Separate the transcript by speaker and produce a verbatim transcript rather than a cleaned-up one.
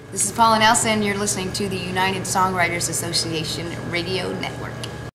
Speaker 1: This is Paula Nelson. You're listening to the United Songwriters Association Radio Network.